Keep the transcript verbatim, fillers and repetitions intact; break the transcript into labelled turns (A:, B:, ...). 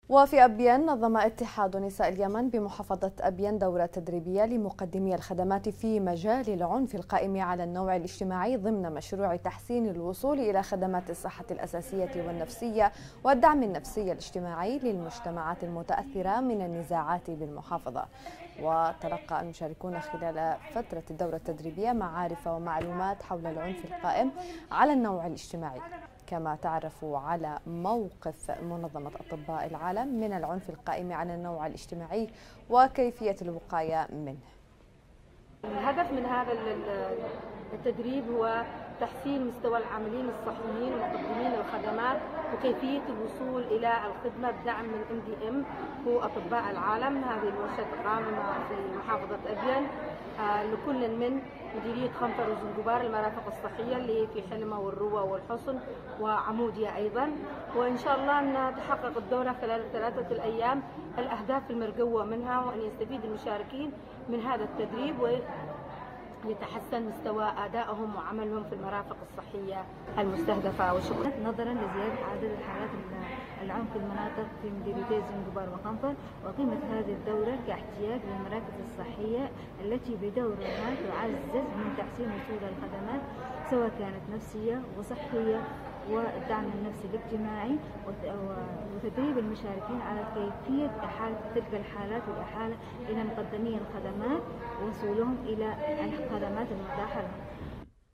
A: وفي أبين نظم اتحاد نساء اليمن بمحافظة أبين دورة تدريبية لمقدمي الخدمات في مجال العنف القائم على النوع الاجتماعي ضمن مشروع تحسين الوصول إلى خدمات الصحة الأساسية والنفسية والدعم النفسي الاجتماعي للمجتمعات المتأثرة من النزاعات بالمحافظة. وتلقى المشاركون خلال فترة الدورة التدريبية معارف ومعلومات حول العنف القائم على النوع الاجتماعي، كما تعرفوا على موقف منظمة أطباء العالم من العنف القائم على النوع الاجتماعي وكيفية الوقاية منه.
B: الهدف من هذا التدريب هو تحسين مستوى العاملين الصحيين ومقدمين الخدمات وكيفية الوصول إلى الخدمة بدعم من إم دي إم هو أطباء العالم. هذه الورشة قامة في محافظة أبين لكل من مديرية خنفر وزنجبار المرافق الصحية اللي هي في حلمة والروة والحصن وعمودية أيضا. وإن شاء الله أن تحقق الدورة خلال ثلاثة الأيام الأهداف المرجوة منها، وأن يستفيد المشاركين من هذا التدريب ويتحسن مستوى أدائهم وعملهم في المرافق الصحية المستهدفة. وشكرا.
C: نظرا لزيادة عدد الحالات العنف في المناطق في مديريتي زنجبار وخنفر، وقيمة هذه الدورة كاحتياج للمراكز الصحية التي بدورها تعزز من تحسين وصول الخدمات سواء كانت نفسية وصحية والدعم النفسي الاجتماعي، وتدريب المشاركين على كيفية إحالة تلك الحالات والإحالة إلى مقدمي الخدمات ووصولهم إلى الخدمات المتاحة لهم.